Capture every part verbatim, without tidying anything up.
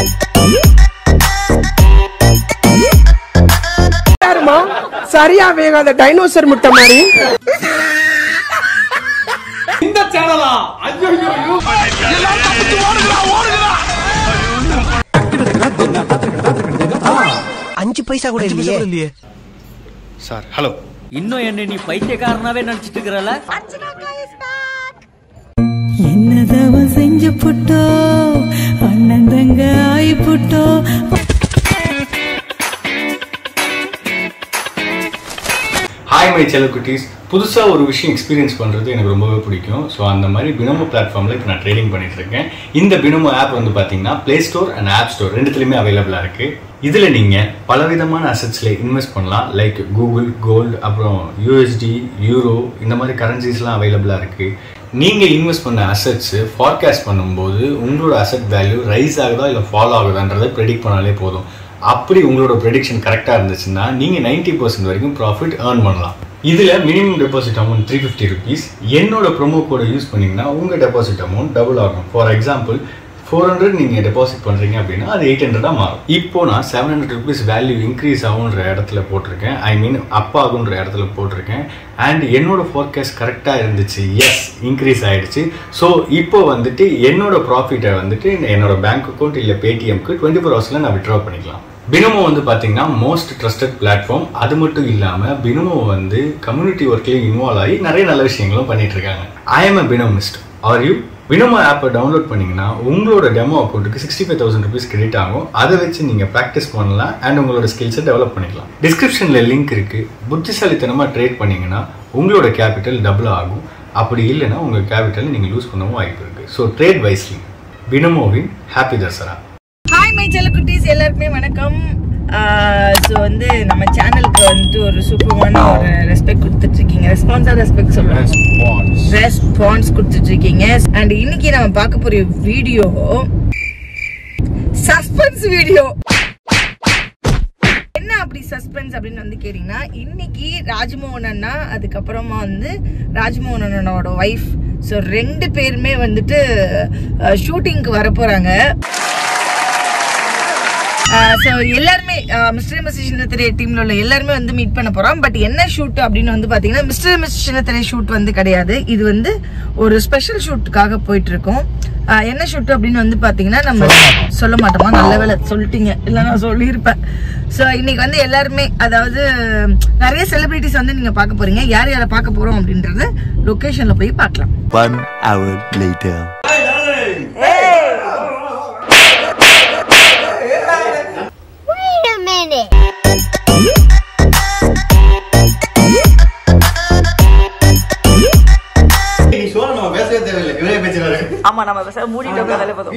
சரியா வேகாத டைனோசர் முட்டை மாதிரி இந்த சேனலா ஐயோ ஐயோ எல்லாம் தப்பிச்சு ஓடுங்கடா ஓடுங்கடா அஞ்சு பைசா கூட இல்லையே சார் ஹலோ இன்னும் என்ன நீ பைத்தியக்காரனாவே நினைச்சிட்டு இருக்கறல என்னதவ செஞ்சு புட்டோ அண்ணன் தங்க ஆயி புட்டோ ஹாய் மை செல்ல குட்டீஸ் புதுசாக ஒரு விஷயம் எக்ஸ்பீரியன்ஸ் பண்ணுறது எனக்கு ரொம்பவே பிடிக்கும். ஸோ அந்த மாதிரி பினோமோ பிளாட்ஃபார்மில் இப்போ நான் ட்ரேடிங் பண்ணிட்டு இருக்கேன். இந்த பினோமோ ஆப் வந்து பார்த்தீங்கன்னா play store and app store ரெண்டுத்துலையுமே அவைலபிளாக இருக்குது. இதில் நீங்கள் பலவிதமான அசட்ஸில் இன்வெஸ்ட் பண்ணலாம். லைக் கூகுள், கோல்டு, அப்புறம் யூஎஸ்டி, யூரோ, இந்த மாதிரி கரன்சிஸ்லாம் அவைலபிளாக இருக்குது. நீங்கள் இன்வெஸ்ட் பண்ண அசட்ஸு ஃபார்காஸ்ட் பண்ணும்போது உங்களோட அசட் வேல்யூ ரைஸ் ஆகுதா இல்லை ஃபாலோ ஆகுதான்றதை ப்ரெடிக்ட் பண்ணாலே போதும். அப்படி உங்களோட ப்ரெடிக்ஷன் கரெக்டாக இருந்துச்சுன்னா நீங்கள் நைன்டி பர்சன்ட் வரைக்கும் ப்ராஃபிட் ஏர்ன் பண்ணலாம். இதில் minimum deposit amount three fifty rupees. என்னோட ப்ரோமோ கோடை யூஸ் பண்ணிங்கன்னா உங்கள் டெபாசிட் அமௌண்ட் டபுள் ஆகும். ஃபார் எக்ஸாம்பிள் ஃபோர் ஹண்ட்ரட் நீங்கள் டெபாசிட் பண்ணுறீங்க அப்படின்னா அது எயிட் ஹண்ட்ரடாக மாறும். இப்போ நான் seven hundred rupees value increase ஆகுன்ற இடத்துல போட்டிருக்கேன். ஐ மீன் அப் ஆகுன்ற இடத்துல போட்டிருக்கேன். அண்ட் என்னோட ஃபோர்காஸ்ட் கரெக்டாக இருந்துச்சு. எஸ், இன்க்ரீஸ் ஆகிடுச்சு. ஸோ இப்போ வந்துட்டு என்னோட ப்ராஃபிட்டை வந்துட்டு என்னோட பேங்க் அக்கௌண்ட் இல்லை பேடிஎம்க்கு டுவெண்ட்டி ஃபோர் ஹவர்ஸில் நான் விட்ரா பண்ணிக்கலாம். பினோமோ வந்து பார்த்தீங்கன்னா மோஸ்ட் ட்ரஸ்டட் பிளாட்ஃபார்ம். அது மட்டும் இல்லாமல் பினோமோ வந்து கம்யூனிட்டி ஒர்க்லேயும் இன்வால்வ் ஆகி நிறைய நல்ல விஷயங்களும் பண்ணிட்டு இருக்காங்க. I am a Binomist. Are you? Binomo ஆப்பை டவுன்லோட் பண்ணிங்கன்னா உங்களோட டெமோ அக்கௌண்ட்டுக்கு sixty five thousand rupees credit ஆகும். அதை வச்சு நீங்கள் ப்ராக்டிஸ் பண்ணலாம் அண்ட் உங்களோட ஸ்கில்ஸை டெவலப் பண்ணிக்கலாம். டிஸ்கிரிப்ஷனில் லிங்க் இருக்குது. புத்திசாலித்தனமாக ட்ரேட் பண்ணிங்கன்னா உங்களோட கேபிட்டல் டபுள் ஆகும். அப்படி இல்லைன்னா உங்கள் கேபிட்டல் நீங்கள் லூஸ் பண்ணவும் வாய்ப்பு இருக்குது. So trade wisely. பினோமோவின் ஹாப்பி தசரா. ஹாய் மை செல்ல குட்டீஸ், எல்லாருக்குமே வணக்கம். ஸோ வந்து நம்ம சேனலுக்கு வந்துட்டு ஒரு சூப்பரான ஒரு ரெஸ்பெக்ட் கொடுத்துட்டு இருக்கீங்க. ரெஸ்பான்ஸாக ரெஸ்பெக்ட் சொல்கிறேன், ரெஸ்பான்ஸ் கொடுத்துட்டு இருக்கீங்க. அண்ட் இன்னைக்கு நம்ம பார்க்க போகிற வீடியோ சஸ்பென்ஸ் வீடியோ. என்ன அப்படி சஸ்பென்ஸ் அப்படின்னு வந்து கேட்டீங்கன்னா, இன்னைக்கு ராஜ்மோகன் அண்ணா அதுக்கப்புறமா வந்து ராஜ்மோகன் அண்ணனோட ஒய்ஃப், ஸோ ரெண்டு பேருமே வந்துட்டு ஷூட்டிங்க்கு வர போகிறாங்க. ஸோ எல்லாருமே மிஸ்டர் மிஸ் சின்னத்திரை டீம்ல உள்ள எல்லாருமே வந்து மீட் பண்ண போறோம். பட் என்ன ஷூட் அப்படின்னு வந்து பாத்தீங்கன்னா மிஸ்டர் மிஸ் சின்னத்திரை ஷூட் வந்து கிடையாது. இது வந்து ஒரு ஸ்பெஷல் ஷூட்டுக்காக போயிட்டு இருக்கோம். என்ன ஷூட் அப்படின்னு வந்து பாத்தீங்கன்னா நம்ம சொல்ல மாட்டோமா? நல்ல வேலை சொல்லிட்டீங்க, இல்ல நான் சொல்லியிருப்பேன். ஸோ இன்னைக்கு வந்து எல்லாருமே, அதாவது நிறைய செலிபிரிட்டிஸ் வந்து நீங்க பார்க்க போறீங்க. யார் யாரை பார்க்க போறோம் அப்படின்றத லொகேஷன்ல போய் பார்க்கலாம். One hour later. ஆமா, நம்ம பேச மூடிட்டு உட்கார்ந்தாலே போதும்.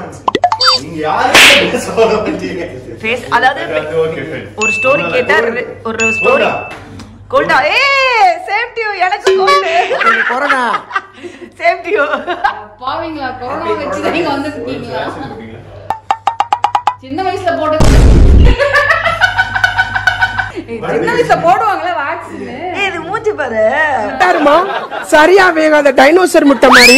அதாவது ஒரு ஸ்டோரி கேட்டா ஒரு ஸ்டோரி கோல்டா. ஏய் சேஃப்டி யூ, எனக்கு கோல்ட் கொரோனா சேஃப்டி யூ. பாவீங்களா, கொரோனா வெச்சு நீங்க வந்து இருக்கீங்களா? சின்ன வயசுல போட்டு சின்ன வயசுல போடுவாங்களே வேக்சின். ஏய் இது மூஞ்சி பாரு. யாருமா சரியா வேகாத டைனோசர் முட்டை மாதிரி.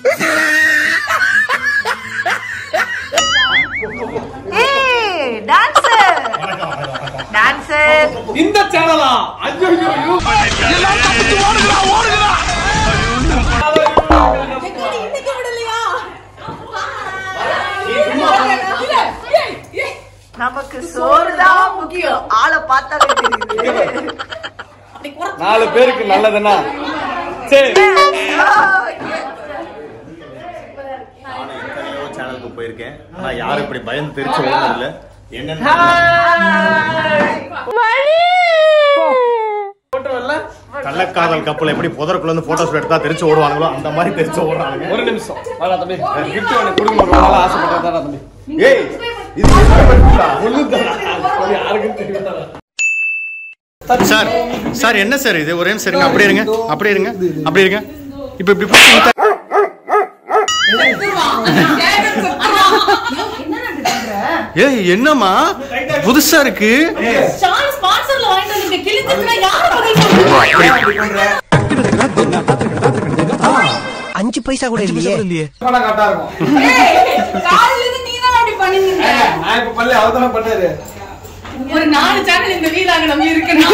ஏய் டான்சர் டான்சர் இந்த சேனலா ஐயோ ஐயோ எல்லாம் தப்பிச்சு ஓடுங்கடா ஓடுங்கடா. இன்னைக்கு விடலையா? நமக்கு சோறுதான் முக்கியம். ஆளை பார்த்தாலே தெரியுது. நாலு பேருக்கு நல்லதுன்னா சரி. சேனலுக்கு போயிருக்கேன். ஆனா யாரும் இப்படி பயந்து தெரிச்சு ஓடுறது இல்ல. என்னன்னு கள்ளக்காதல் கப்பல் எப்படி புதருக்குள்ள இருந்து போட்டோஸ் எடுத்தா தெரிச்சு ஓடுவாங்களோ அந்த மாதிரி தெரிச்சு ஓடுறாங்க. ஒரு நிமிஷம் வாடா தம்பி, கிஃப்ட் ஒன்னு கொடுங்க. ரொம்ப நாளா ஆசைப்பட்டதா தம்பி. ஏய் இது யாருக்கும் தெரியாதா? சார் சார் என்ன சார் இது? ஒரே சரிங்க, அப்படியே இருங்க, அப்படியே இருங்க, அப்படியே இருங்க. இப்போ இப்படி போட்டு ஏய் என்னம்மா புதுசா இருக்கு? அஞ்சு பைசா கூட இல்லையே. பணம் கட்டா இருக்கும். காலையில இருந்து நீ தான் அப்படி பண்ணிட்டீங்க. நான் இப்ப பண்ணல அவதான பண்ணாரு ஒரு நாலு சேனல் இந்த வீலாக நம்ம இருக்கணும்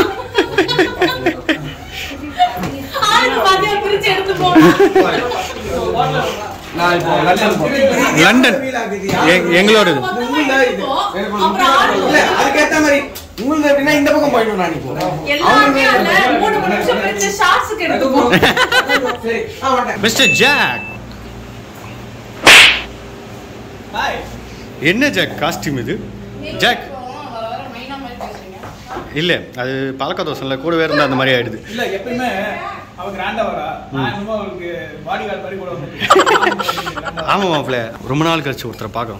ஆளுக்கு பாதியா பிரிச்சு எடுத்து போறோம் நான் இப்போ லண்டன் எங்களோட இல்ல அதுக்கு ஏத்த மாதிரி உங்களுக்கு எப்படின்னா இந்த பக்கம் போயிடும் நான் இப்போ எல்லாமே அந்த மூணு நிமிஷம் பிரிச்சு ஷார்ட்ஸ்க்கு எடுத்துப்போம் சரி ஆ வரேன் மிஸ்டர் ஜாக். ஹாய் என்ன ஜாக் காஸ்டியூம் இது? ஜாக் இல்ல அது பழக்க தோசைல கூடவே இருந்தா அந்த மாதிரி ஆயிடுது. இல்ல எப்பவுமே அவ கிராண்டா வரா நான் இன்னும் அவளுக்கு பாடி கார்டு மாதிரி கூட வந்து ஆமா மாப்ள ரொம்ப நாள் கழிச்சு ஒருத்தரை பார்க்கறோம்.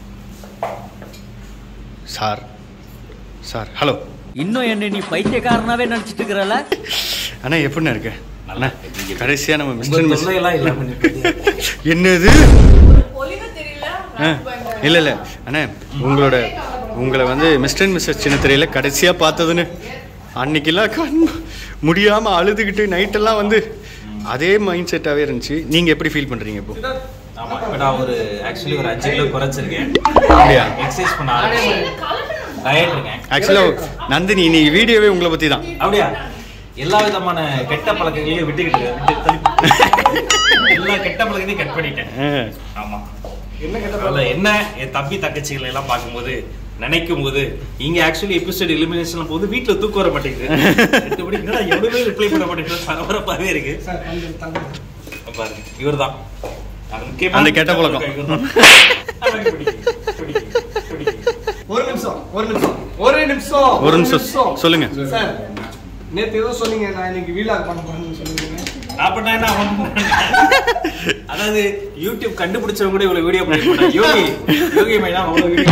Sir sir hello. இன்னும் என்ன நீ பைத்தியக்காரனாவே நினைச்சிட்டு இருக்கறல? அண்ணா எப்படிண்ணா இருக்கு? அண்ணா கடைசியா நம்ம மிஸ்டர் மிஸ் எல்லாம் இல்ல என்னது? ஒளிவு தெரியல இல்ல இல்ல அண்ணா உங்களோட உங்களை வந்து மிஸ்டர் மிஸ்டர் சின்ன திரையில கடைசியா பார்த்ததுன்னு அன்னைக்கெல்லாம் கண் முடியாம அழுதுகிட்டு நைட்டெல்லாம் வந்து அதே மைண்ட் செட்டாவே இருந்துச்சு. நீங்க எப்படி ஃபீல் பண்றீங்க இப்போ? ஆமா இப்போ நான் ஒரு ஆக்சுவலி ஒரு அஞ்சு கிலோ குறைச்சிருக்கேன். அப்படியா? எக்ஸசைஸ் பண்ண ஆரம்பிச்சேன். டயட் இருக்கேன். ஆக்சுவலா நந்தினி நீ வீடியோவே உங்களை பத்தி தான். அப்படியா? எல்லா விதமான கெட்ட பழக்கங்களையும் விட்டுக்கிட்டு எல்லா கெட்ட பழக்கத்தையும் கட் பண்ணிட்டேன். ஆமா என்ன கெட்ட என்ன என் தம்பி தங்கச்சிகளை எல்லாம் பார்க்கும்போது நினைக்கும் போது இங்க ஆக்சுவலி எபிசோட் எலிமினேஷன் போது வீட்டுல தூக்க வர மாட்டேங்குது. எட்டுபடி என்னடா எவ்வளவு ரிப்ளை பண்ண மாட்டேங்குது பரபரப்பாவே இருக்கு. பாருங்க இவர்தான் அந்த கெட்ட பழக்கம். ஒரு நிமிஷம் ஒரு நிமிஷம் ஒரு நிமிஷம் ஒரு நிமிஷம் சொல்லுங்க சார். நேத்து ஏதோ சொன்னீங்க நான் இன்னைக்கு வீலாக் பண்ண போறேன்னு சொல்லுங்க. நான் பண்ணா என்ன அதாவது யூடியூப் கண்டுபிடிச்சவங்க கூட இவ்வளவு வீடியோ பண்ணி யோகி யோகி மைனா அவ்வளவு வீடியோ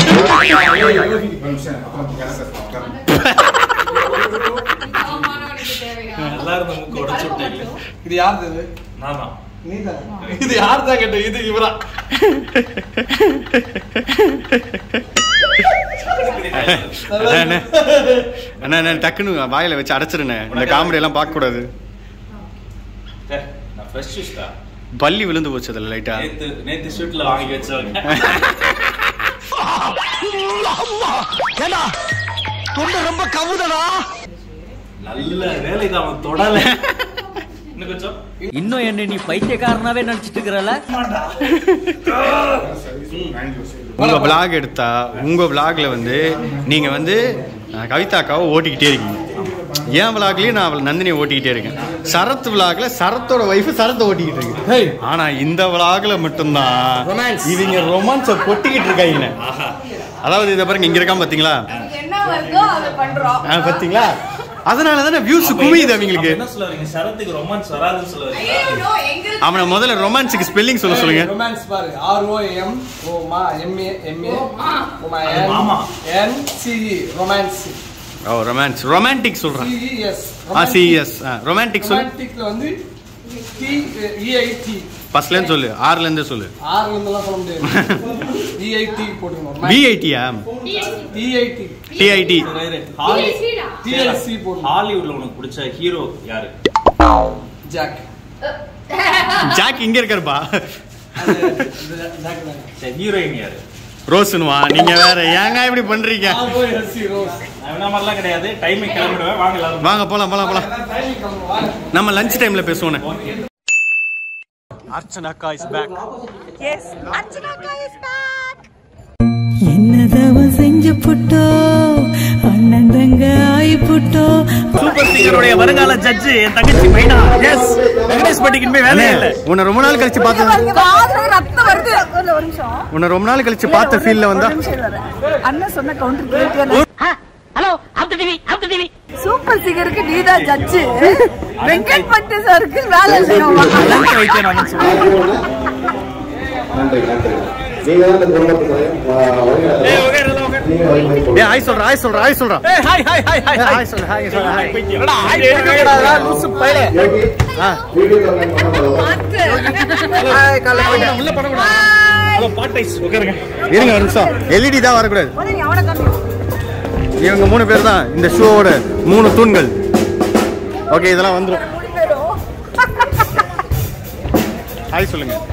எல்லாரும் மூக்கு உடைச்சு விட்டாங்க. இது யாருது இது? நான் தான். நீதான். இது யார் தான் கேட்ட? இது இவரா? அண்ணா அண்ணா டக்குன்னு வாயில வச்சு அடைச்சிருண்ணே. இந்த காமெடி எல்லாம் பார்க்க கூடாது. நான் ஃப்ரெஷ் ஜூஸ்டா. பல்லி விழுந்து போச்சு அதுல லைட்டா. நேத்து நேத்து ஷூட்ல வாங்கி வச்சவங்க. ஏண்டா தொண்டை ரொம்ப கவுதடா. நல்ல வேலை தான் அவன் தொடல. இன்னும் கொஞ்சம் இன்னும் என்ன நீ பைத்தியக்காரனாவே நினைச்சிட்டு இருக்கறல? உங்க vlog எடுத்தா உங்க vlogல வந்து நீங்க வந்து கவிதாக்காவை ஓட்டிக்கிட்டே இருக்கீங்க. என் vlogலயே நான் நந்தினியை ஓட்டிக்கிட்டே இருக்கேன். சரத் vlogல சரத்தோட வைஃப் சரத்தை ஓட்டிக்கிட்டு இருக்கு. ஆனா இந்த vlogல மட்டும்தான் இவங்க ரொமான்ஸ கொட்டிக்கிட்டு இருக்காங்க. அதாவது இத பாருங்க இங்க இருக்காம பாத்தீங்களா? என்ன வருதோ அத பண்றோம். பாத்தீங்களா? அதனால தானே வியூஸ் குவியுது அவங்களுக்கு. என்ன சொல்றீங்க? சரத்துக்கு ரொமான்ஸ் வராதுன்னு சொல்றீங்க. ஐயோ எங்க அவன முதல்ல ரொமான்ஸ்க்கு ஸ்பெல்லிங் சொல்ல சொல்லுங்க. ரொமான்ஸ் பாருங்க. R O M O M A M A M A O M A மாமா N C E ரொமான்ஸ். ஓ ரொமான்ஸ் ரொமான்டிக் சொல்றேன். C E S ஆ C E S ரொமான்டிக் சொல்லு. ரொமான்டிக்ல வந்து T E I T ஃபர்ஸ்ட்ல இருந்து சொல்லு. ஆர்ல இருந்து சொல்லு. ஆர்ல இருந்து எல்லாம் சொல்ல முடியாது. E I T போடுங்க. B I T ah? T I T T I T T L C போடுங்க. ஹாலிவுட்ல உனக்கு பிடிச்ச ஹீரோ யாரு? ஜாக். ஜாக் இங்க இருக்காருப்பா. ஜாக் தான். சரி ஹீரோயின் யாரு? ரோஸ்னுவா? நீங்க வேற ஏங்க இப்படி பண்றீங்க? ஆ போய் சி ரோஸ். அவன மாதிரிலாம் கிடையாது. டைம் கிளம்பிடுவேன். வாங்க எல்லாரும் வாங்க போலாம் போலாம் போலாம். நம்ம லஞ்ச் டைம்ல பேசுவோம். அர்ச்சனாக்கா இஸ் பேக். எஸ் அர்ச்சனாக்கா இஸ் பேக். என்னதவ செஞ்சு புட்டோ அண்ணன் தங்க ஆயி புட்டோ. சூப்பர் சிங்கருடைய வருங்கால ஜட்ஜ் என் தங்கச்சி மைனா. எஸ் வெங்கடேஷ் பட்டிக்கு இனிமே வேலையே இல்ல. உன்னை ரொம்ப நாள் கழிச்சு பார்த்தது. காதுல ரத்தம் வருது. ஒரு நிமிஷம். உன்னை ரொம்ப நாள் கழிச்சு பார்த்த ஃபீல்ல வந்தா அண்ணன் சொன்ன கவுண்டர் கேட்டியா? Hello after TV after TV super சிங்கருக்கு நீதா ஜட்ஜ். வெங்கட் பட்டு சாருக்கு வேலை இல்லையா? லஞ்ச் வைத்தேன் நான் சொல்றேன். நன்றி நன்றி. நீங்க தான் இந்த குடும்பத்துக்கு ஏய் ஓகே ரல ஓகே. ஏய் ஹாய் சொல்றா ஹாய் சொல்றா ஹாய் சொல்றா. ஏய் hi hi hi hi hi சொல்றா ஹாய் சொல்றா ஹாய். என்னடா ஹாய் எடுக்கடா லூசு பையலே. ஆ வீடியோ கால் பண்ணலாம். ஹாய் கால உள்ள பண்ண கூடாது. ஹலோ பாட்டைஸ் உட்காருங்க. இருங்க ஒரு நிமிஷம். L E D தான் வர கூடாது. நீ அவன காமி. இவங்க மூணு பேர் தான் இந்த ஷோவோட மூணு தூண்கள். ஓகே இதெல்லாம் வந்துரும். மூணு பேரும் ஹாய் சொல்லுங்க.